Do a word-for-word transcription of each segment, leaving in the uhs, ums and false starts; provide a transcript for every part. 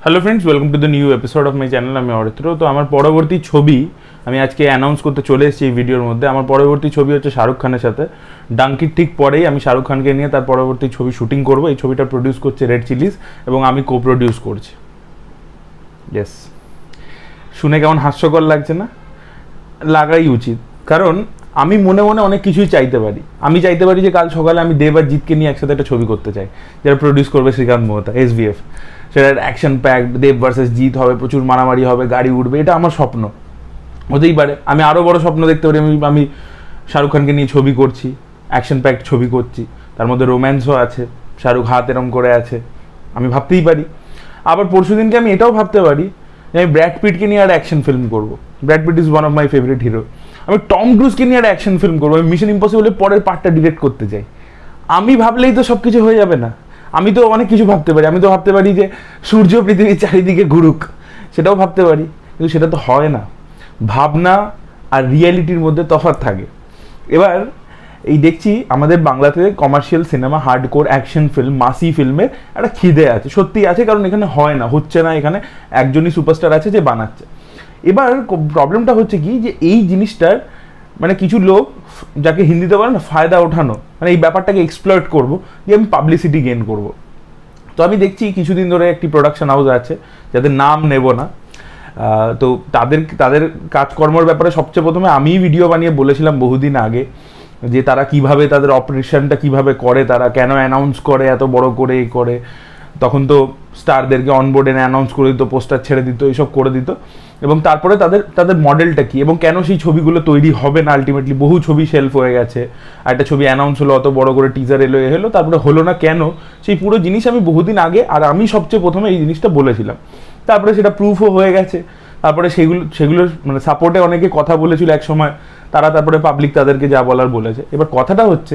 Hello friends, welcome to the new episode of my channel. আমি অরিত্র। তো আমার পরবর্তী ছবি আমি আজকে অ্যানাউন্স করতে চলে এসেছি এই ভিডিওর মধ্যে। আমার পরবর্তী ছবি হচ্ছে শাহরুখ খানের সাথে। ডাঙ্কির ঠিক পরেই আমি শাহরুখ খানকে নিয়ে তার পরবর্তী ছবি শুটিং করব। এই ছবিটা প্রডিউস করছে রেড চিলিজ এবং আমি কো প্রডিউস করছি। ইয়েস, শুনে কেমন হাস্যকর লাগছে না? লাগাই উচিত, কারণ আমি মনে মনে অনেক কিছুই চাইতে পারি। আমি চাইতে পারি যে কাল সকালে আমি দেব আর জিতকে নিয়ে একসাথে একটা ছবি করতে চাই, যারা প্রডিউস করবে Shrikant Mohta, S V F. সেটা action packed, Dev versus Jeet হবে, প্রচুর মারামারি হবে, গাড়ি উঠবে। এটা আমার স্বপ্ন, হতেই পারে। আমি আরও বড় স্বপ্ন দেখতে পারি। আমি আমি শাহরুখ খানকে নিয়ে ছবি করছি, অ্যাকশন প্যাকড ছবি করছি, তার মধ্যে রোম্যান্সও আছে, শাহরুখ হাত এরম করে আছে, আমি ভাবতেই পারি। আবার পরশু দিনকে আমি এটাও ভাবতে পারি যে আমি ব্র্যাড পিটকে নিয়ে একটা অ্যাকশন ফিল্ম করবো। Brad Pitt is one of my favourite hero. আমি টম ক্রুজকে নিয়ে একটা অ্যাকশন ফিল্ম করবো। আমি মিশন ইম্পসিবলের পরের পার্টটা ডিরেক্ট করতে চাই। আমি ভাবলেই তো সব কিছু হয়ে যাবে না। আমি তো অনেক কিছু ভাবতে পারি। আমি তো ভাবতে পারি যে সূর্য পৃথিবীর চারিদিকে ঘুরুক, সেটাও ভাবতে পারি, কিন্তু সেটা তো হয় না। ভাবনা আর রিয়েলিটির মধ্যে তফাৎ থাকে। এবার এই দেখছি আমাদের বাংলাতে commercial cinema, hardcore action film, massy ফিল্মের একটা খিদে আছে, সত্যি আছে। কারণ এখানে হয় না, হচ্ছে না। এখানে একজনই সুপারস্টার আছে যে বানাচ্ছে। এবার প্রবলেমটা হচ্ছে কি, যে এই জিনিসটার মানে কিছু লোক, যাকে হিন্দিতে বলে না ফায়দা ওঠানো, মানে এই ব্যাপারটাকে এক্সপ্লয়েট করবো, যে আমি পাবলিসিটি গেইন করব। তো আমি দেখছি কিছুদিন ধরে একটি প্রোডাকশন হাউস আছে, যাদের নাম নেব না। তো তাদের তাদের কাজকর্মের ব্যাপারে সবচেয়ে প্রথমে আমিই ভিডিও বানিয়ে বলেছিলাম বহুদিন আগে, যে তারা কিভাবে তাদের অপারেশনটা কিভাবে করে, তারা কেন অ্যানাউন্স করে এত বড় করে এই করে। তখন তো স্টারদেরকে অনবোর্ডে অ্যানাউন্স করে দিত, পোস্টার ছেড়ে দিত, এইসব করে দিত। এবং তারপরে তাদের তাদের মডেলটা কী এবং কেন সেই ছবিগুলো তৈরি হবে না আলটিমেটলি। বহু ছবি শেলফ হয়ে গেছে, আর একটা ছবি অ্যানাউন্স হলো, অত বড় করে টিজার এলো এ হলো, তারপরে হলো না কেন, সেই পুরো জিনিস আমি বহুদিন আগে আর আমি সবচেয়ে প্রথমে এই জিনিসটা বলেছিলাম। তারপরে সেটা প্রুফও হয়ে গেছে। তারপরে সেগুলো সেগুলোর মানে সাপোর্টে অনেকে কথা বলেছিল এক সময়, তারা তারপরে পাবলিক তাদেরকে যা বলার বলেছে। এবার কথাটা হচ্ছে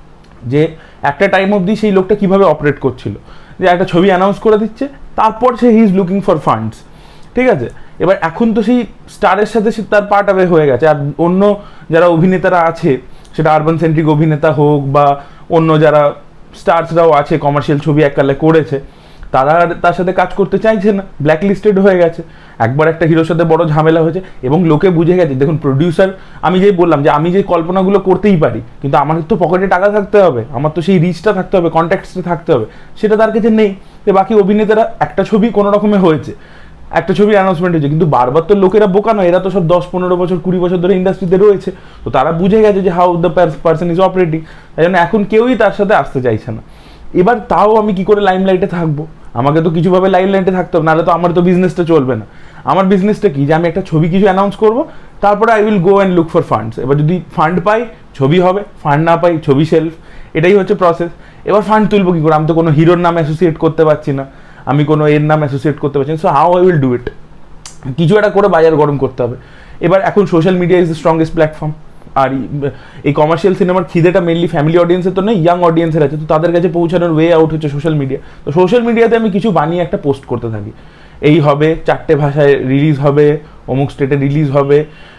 যে একটা টাইম অবধি সেই লোকটা কিভাবে অপারেট করছিল, যে একটা ছবি অ্যানাউন্স করে দিচ্ছে, তারপর সে he is looking for funds, ঠিক আছে। এবার এখন তো সেই স্টারের সাথে সে তার পার্ট আওয়ে হয়ে গেছে। আর অন্য যারা অভিনেতারা আছে, সেটা আরবান সেন্ট্রিক অভিনেতা হোক বা অন্য যারা স্টারসরাও আছে, কমার্শিয়াল ছবি এককালে করেছে, তারা তার সাথে কাজ করতে চাইছে না, ব্ল্যাক লিস্টেড হয়ে গেছে। একবার একটা হিরোর সাথে বড় ঝামেলা হয়েছে এবং লোকে বুঝে গেছে। দেখুন প্রডিউসার, আমি যেই বললাম যে আমি যে কল্পনাগুলো করতেই পারি, কিন্তু আমার তো পকেটে টাকা থাকতে হবে, আমার তো সেই রিচটা থাকতে হবে, কন্ট্যাক্টসটা থাকতে হবে, সেটা তার কাছে নেই। তো বাকি অভিনেতারা একটা ছবি কোনো রকমে হয়েছে, একটা ছবি অ্যানাউন্সমেন্ট হয়েছে, কিন্তু বারবার তো লোকেরা বোকা নয়, এরা তো সব দশ পনেরো বছর কুড়ি বছর ধরে ইন্ডাস্ট্রিতে রয়েছে। তো তারা বুঝে গেছে যে how the person is operating. তাই জন্য এখন কেউই তার সাথে আসতে চাইছে না। এবার তাও আমি কি করে লাইমলাইটে থাকবো? আমাকে তো কিছুভাবে লাইমলাইটে থাকতে হবে, নাহলে তো আমার তো বিজনেসটা চলবে না। আমার বিজনেসটা কি, যে আমি একটা ছবি কিছু অ্যানাউন্স করবো, তারপরে I will go and look for funds. এবার যদি ফান্ড পাই ছবি হবে, ফান্ড না পাই ছবি শেলফ, এটাই হচ্ছে প্রসেস। এবার ফান্ড তুলবো কী করে? আমি তো কোনো হিরোর নাম অ্যাসোসিয়েট করতে পারছি না, আমি কোনো এর নাম অ্যাসোসিয়েট করতে পারছি না। So how I will do it? কিছু একটা করে বাজার গরম করতে হবে। এবার এখন social media is the strongest platform. আর এই কমার্শিয়াল সিনেমার খিদেটা মেনলি ফ্যামিলি অডিয়েন্সের তো নেই, ইয়াং অডিয়েন্সের আছে। তো তাদের কাছে পৌঁছানোর ওয়ে আউট হচ্ছে সোশ্যাল মিডিয়া। তো সোশ্যাল মিডিয়াতে আমি কিছু বানিয়ে একটা পোস্ট করতে থাকি, এই হবে, চারটে ভাষায় রিলিজ হবে, অমুক স্টেটে রিলিজ হবে।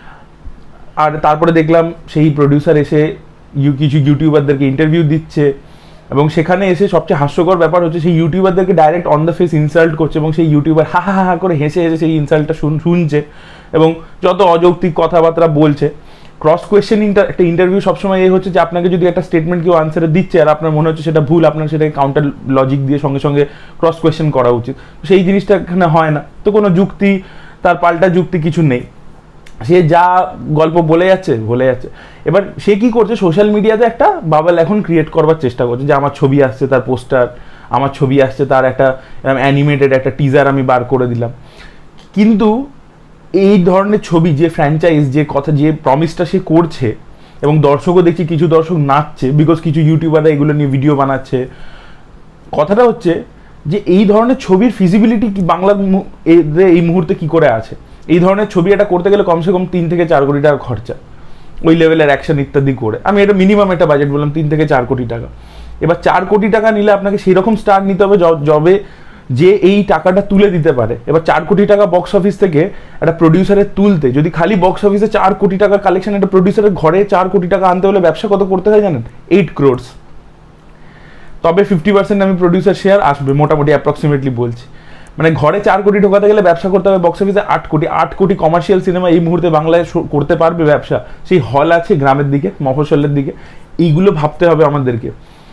আর তারপরে দেখলাম সেই প্রডিউসার এসে ইউ কিছু ইউটিউবারদেরকে ইন্টারভিউ দিচ্ছে, এবং সেখানে এসে সবচেয়ে হাস্যকর ব্যাপার হচ্ছে সেই ইউটিউবারদেরকে direct on the face insult করছে, এবং সেই ইউটিউবার হা হা হা করে হেসে হেসে সেই ইনসাল্টটা শুনছে এবং যত অযৌক্তিক কথাবার্তা বলছে। ক্রস কোয়েশ্চেনিংটা, একটা ইন্টারভিউ সবসময় এই হচ্ছে যে আপনাকে যদি একটা স্টেটমেন্ট কেউ আনসারে দিচ্ছে আর আপনার মনে হচ্ছে সেটা ভুল, আপনার সেটাকে কাউন্টার লজিক দিয়ে সঙ্গে সঙ্গে ক্রস কোয়েশ্চেন করা উচিত। সেই জিনিসটা এখানে হয় না। তো কোনো যুক্তি, তার পাল্টা যুক্তি কিছু নেই, সে যা গল্প বলে যাচ্ছে বলে যাচ্ছে। এবার সে কি করছে, সোশ্যাল মিডিয়াতে একটা বাবল এখন ক্রিয়েট করবার চেষ্টা করছে, যে আমার ছবি আসছে তার পোস্টার, আমার ছবি আসছে তার একটা অ্যানিমেটেড একটা টিজার আমি বার করে দিলাম। কিন্তু এই ধরনের ছবি, যে ফ্র্যাঞ্চাইজ, যে কথা, যে প্রমিসটা সে করছে, এবং দর্শকও দেখছি কিছু দর্শক নাচছে, বিকজ কিছু ইউটিউবাররা এগুলো নিয়ে ভিডিও বানাচ্ছে। কথাটা হচ্ছে যে এই ধরনের ছবির ফিজিবিলিটি কি বাংলার এই মুহূর্তে কি করে আছে? এই ধরনের ছবি এটা করতে গেলে কমসে কম তিন থেকে চার কোটি টাকা খরচা, ওই লেভেলের অ্যাকশন ইত্যাদি করে। আমি এটা মিনিমাম একটা বাজেট বললাম, তিন থেকে চার কোটি টাকা। এবার চার কোটি টাকা নিলে আপনাকে সেরকম স্টার নিতে হবে যবে যে এই টাকাটা তুলে দিতে পারে। এবার চার কোটি টাকা বক্স অফিস থেকে একটা প্রডিউসারের তুলতে, যদি খালি বক্স অফিসে চার কোটি টাকার কালেকশন, একটা প্রডিউসারের ঘরে চার কোটি টাকা আনতে হলে ব্যবসা কত করতে হয় জানেন? এইট ক্রোডস। তবে ফিফটি পার্সেন্ট আমি প্রডিউসার শেয়ার আসবে মোটামুটি, অ্যাপ্রক্সিমেটলি বলছি। মানে ঘরে চার কোটি ঢোকাতে গেলে ব্যবসা করতে হবে বক্স অফিসে আট কোটি আট কোটি কমার্শিয়াল সিনেমা এই মুহূর্তে বাংলায় করতে পারবে ব্যবসা? সেই হল আছে গ্রামের দিকে, মফস্বলের দিকে, এইগুলো ভাবতে হবে আমাদেরকে।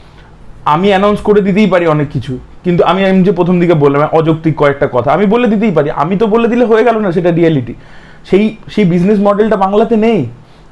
আমি অ্যানাউন্স করে দিতেই পারি অনেক কিছু, কিন্তু আমি আমি যে প্রথম দিকে বললাম অযৌক্তিক কয়েকটা কথা আমি বলে দিতেই পারি, আমি তো বলে দিলে হয়ে গেল না, সেটা রিয়েলিটি। সেই সেই বিজনেস মডেলটা বাংলাতে নেই,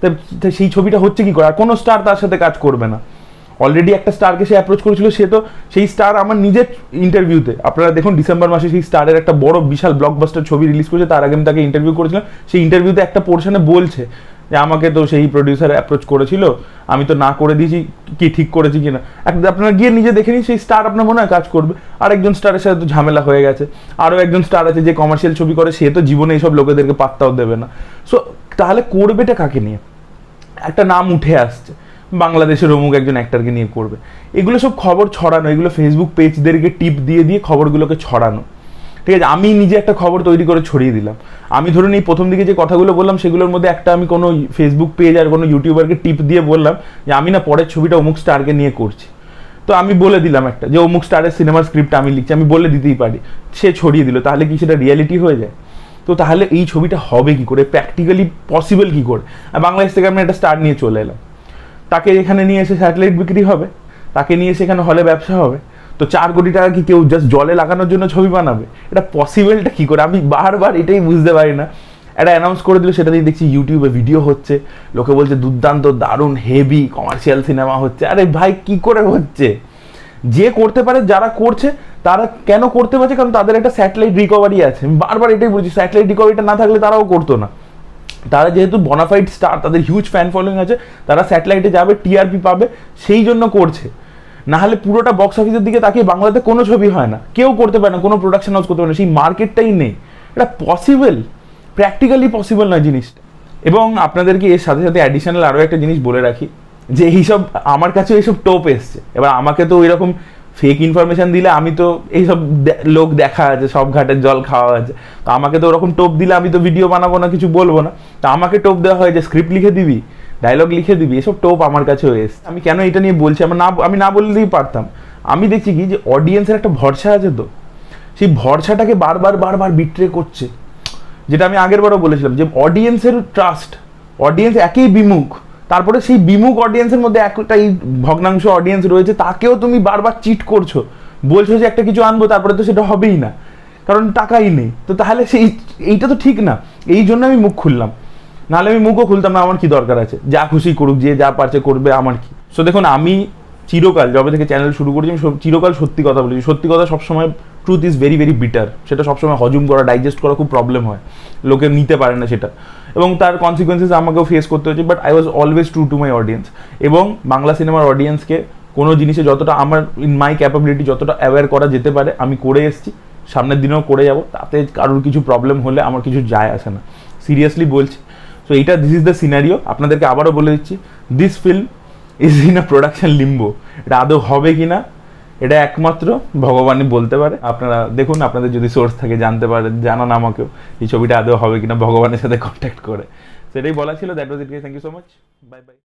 তা সেই ছবিটা হচ্ছে কি করে? আর কোনো স্টার তার সাথে কাজ করবে না। অলরেডি একটা স্টারকে সে অ্যাপ্রোচ করেছিল, সে তো সেই স্টার আমার নিজের ইন্টারভিউতে, আপনারা দেখুন ডিসেম্বর মাসে সেই স্টারের একটা বড় বিশাল ব্লকবাস্টার ছবি রিলিজ করেছে, তার আগে আমি তাকে ইন্টারভিউ করেছিলাম, সেই ইন্টারভিউতে একটা পোর্শনে বলছে যে আমাকে তো সেই প্রডিউসার অ্যাপ্রোচ করেছিল, আমি তো না করে দিয়েছি, কি ঠিক করেছি কিনা আপনারা গিয়ে নিজে দেখে নিন, সেই স্টার আপনার মনে হয় কাজ করবে। আর একজন স্টারের সাথে তো ঝামেলা হয়ে গেছে, আরও একজন স্টার আছে যে কমার্শিয়াল ছবি করে, সে তো জীবনে এইসব লোকেদেরকে পাত্তাও দেবে না। সো তাহলে করবেটা কাকে নিয়ে? একটা নাম উঠে আসছে বাংলাদেশের অমুক একজন অ্যাক্টরকে নিয়ে করবে, এগুলো সব খবর ছড়ানো, এগুলো ফেসবুক পেজদেরকে টিপ দিয়ে দিয়ে খবরগুলোকে ছড়ানো, ঠিক আছে? আমি নিজে একটা খবর তৈরি করে ছড়িয়ে দিলাম। আমি ধরুন এই প্রথম দিকে যে কথাগুলো বললাম সেগুলোর মধ্যে একটা আমি কোনো ফেসবুক পেজ আর কোনো ইউটিউবারকে টিপ দিয়ে বললাম যে আমি না পরের ছবিটা অমুক স্টারকে নিয়ে করছি, তো আমি বলে দিলাম একটা যে অমুক স্টারের সিনেমার স্ক্রিপ্ট আমি লিখছি, আমি বলে দিতেই পারি, সে ছড়িয়ে দিল, তাহলে কি সেটা রিয়ালিটি হয়ে যায়? তো তাহলে এই ছবিটা হবে কি করে, প্র্যাকটিক্যালি পসিবল কি করে? বাংলাদেশ থেকে আমি একটা স্টার নিয়ে চলে এলাম, তাকে এখানে নিয়ে এসে স্যাটেলাইট বিক্রি হবে, তাকে নিয়ে এসে এখানে হলে ব্যবসা হবে, তো চার কোটি টাকা কি কেউ জাস্ট জলে লাগানোর জন্য ছবি বানাবে? এটা পসিবলটা কি করে? আমি বারবার এটাই বুঝতে পারি না। এটা অ্যানাউন্স করে দিল, সেটা দিয়ে দেখছি ইউটিউবে ভিডিও হচ্ছে, লোকে বলছে দুর্দান্ত, দারুণ, হেভি কমার্শিয়াল সিনেমা হচ্ছে। আরে ভাই কি করে হচ্ছে? যে করতে পারে, যারা করছে তারা কেন করতে পারছে? কারণ তাদের একটা স্যাটেলাইট রিকভারি আছে। আমি বারবার এটাই বলছি, স্যাটেলাইট রিকভারিটা না থাকলে তারাও করতো না। তারা যেহেতু বনাফাইড স্টার, তাদের হিউজ ফ্যান ফলোয়িং আছে, তারা স্যাটেলাইটে যাবে, টিআরপি পাবে, সেই জন্য করছে। না হলে পুরোটা বক্স অফিসের দিকে তাকিয়ে বাংলাতে কোনো ছবি হয় না, কেউ করতে পারে না, কোনো প্রোডাকশন হাউস করতে পারে না, সেই মার্কেটটাই নেই। এটা পসিবল, প্র্যাকটিক্যালি পসিবল নয় জিনিসটা। এবং আপনাদেরকে এর সাথে সাথে অ্যাডিশনাল আরও একটা জিনিস বলে রাখি, যে এইসব আমার কাছে এইসব টোপ এসছে, এবার আমাকে তো এরকম ফেক ইনফরমেশন দিলে, আমি তো এইসব লোক দেখা আছে, সব ঘাটের জল খাওয়া আছে, তো আমাকে তো ওরকম টোপ দিলে আমি তো ভিডিও বানাবো না, কিছু বলবো না। তো আমাকে টোপ দেওয়া হয় যে স্ক্রিপ্ট লিখে দিবি, ডায়লগ লিখে দিবি, এসব টোপ আমার কাছেও এসছে। আমি কেন এটা নিয়ে বলছি? আমার না আমি না বললেই পারতাম। আমি দেখছি কি যে অডিয়েন্সের একটা ভরসা আছে, তো সেই ভরসাটাকে বারবার বারবার বিট্রে করছে, যেটা আমি আগের বারও বলেছিলাম যে অডিয়েন্সের ট্রাস্ট, অডিয়েন্স একই বিমুখ, তারপরে সেই বিমুখ অডিয়েন্সের মধ্যে একটা এই ভগ্নাংশ অডিয়েন্স রয়েছে, তাকেও তুমি বারবার চিট করছো, বলছো যে একটা কিছু আনবো, তারপরে তো সেটা হবেই না, কারণ টাকাই নেই। তো তাহলে সেই এইটা তো ঠিক না, এই জন্য আমি মুখ খুললাম, নাহলে আমি মুখও খুলতাম না, আমার কি দরকার আছে, যা খুশি করুক, যে যা পারছে করবে, আমার কি। সো দেখুন, আমি চিরকাল যবে থেকে চ্যানেল শুরু করেছি, আমি চিরকাল সত্যি কথা বলেছি। সত্যি কথা সবসময়, truth is very very bitter, সেটা সবসময় হজম করা, ডাইজেস্ট করা খুব প্রবলেম হয়, লোকে নিতে পারে না সেটা, এবং তার কনসিকুয়েন্সেস আমাকেও ফেস করতে হয়েছে। But I was always true to my audience, এবং বাংলা সিনেমার অডিয়েন্সকে কোনো জিনিসে যতটা আমার ইন মাই ক্যাপাবিলিটি যতটা অ্যাওয়্যার করা যেতে পারে আমি করে এসেছি, সামনের দিনেও করে যাব, তাতে কারোর কিছু প্রবলেম হলে আমার কিছু যায় আসে না, সিরিয়াসলি বলছি। সো এইটা, দিস ইজ দ্য সিনারিও। আপনাদেরকে আবারও বলে দিচ্ছি, this film is in a production limbo. এটা আদৌ হবে কি না, এটা একমাত্র ভগবানই বলতে পারে। আপনারা দেখুন, আপনাদের যদি সোর্স থাকে জানতে পারেন, জানান আমাকেও এই ছবিটা আদৌ হবে কিনা, ভগবানের সাথে কন্ট্যাক্ট করে। সেটাই বলা ছিল। That was it guys, thank you so much, bye by.